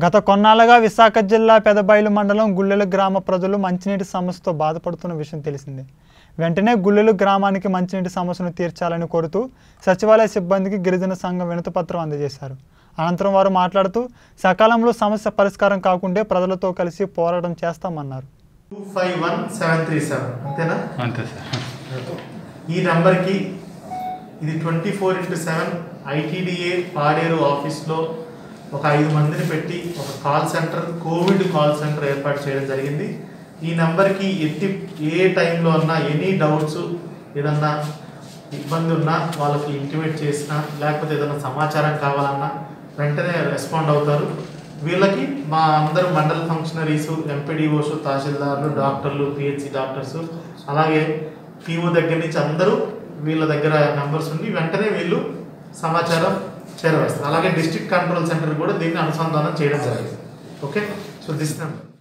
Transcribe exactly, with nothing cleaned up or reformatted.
గత కొన్నాళ్ళుగా విశాఖ జిల్లా పెదబైలు మండలం గుళ్ళెలు గ్రామ ప్రజలు మంచినీటి సమస్యతో బాధపడుతున్న విషయం తెలిసిందే. వెంటనే గుళ్ళెలు గ్రామానికి మంచినీటి సమస్యను తీర్చాలని కోరుతూ సచివాలయ సిబ్బందికి గిరిజన సంఘం వినతిపత్రం అందజేశారు. అనంతరం వారు మాట్లాడుతూ సకాలంలో సమస్య పరిష్కారం కాకుంటే ప్రజలతో కలిసి పోరాటం చేస్తామన్నారు. Two five one seven three seven అంతేనా? అంతే సార్. ఈ నంబర్కి ఇది twenty four into seven ITDA Paderu ఆఫీస్లో ఒక ఐదు మందిని పెట్టి ఒక call centre, covid call centre ఏర్పాటు చేయడం జరిగింది. ఈ నెంబర్కి ఎట్టి ఏ టైంలో అన్నా ఎనీ డౌట్స్, ఏదన్నా ఇబ్బంది ఉన్నా వాళ్ళకి ఇంటిమేట్ చేసినా, లేకపోతే ఏదైనా సమాచారం కావాలన్నా వెంటనే రెస్పాండ్ అవుతారు. వీళ్ళకి మా అందరూ మండల ఫంక్షనరీసు, ఎంపీడీఓస్, తహసీల్దార్లు, డాక్టర్లు, పిహెచ్సి డాక్టర్స్, అలాగే పీఓ దగ్గర నుంచి అందరూ వీళ్ళ దగ్గర నెంబర్స్ ఉండి వెంటనే వీళ్ళు సమాచారం చేరవేస్తారు. అలాగే డిస్ట్రిక్ట్ కంట్రోల్ సెంటర్ కూడా దీన్ని అనుసంధానం చేయడం జరిగింది. Okay, so this number